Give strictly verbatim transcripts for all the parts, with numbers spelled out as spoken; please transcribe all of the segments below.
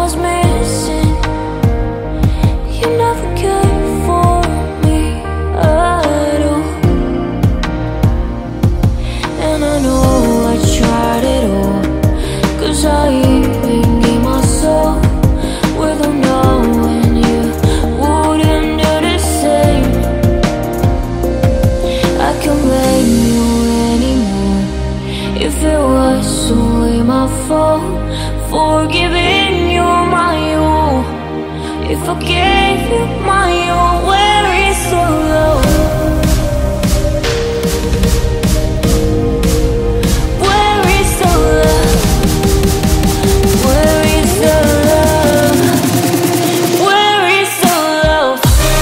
was missing. You never cared for me at all. And I know I tried it all, 'cause I even gave my soul without knowing you wouldn't do the same. I can't blame you anymore if it was only my fault for giving you my all. If I gave you my all, where is the love? Where is the love? Where is the love? Where is the love?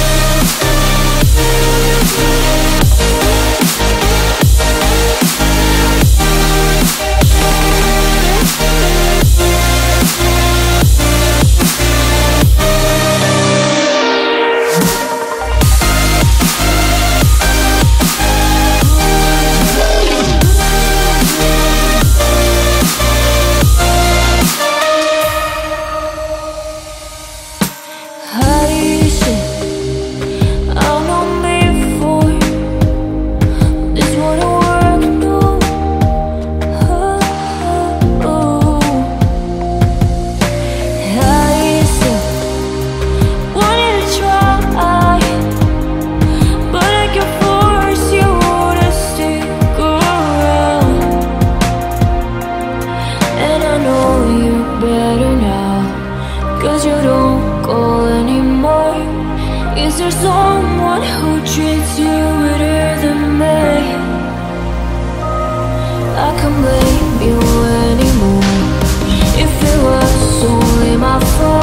Is there someone who treats you better than me? I can't blame you anymore if it was only my fault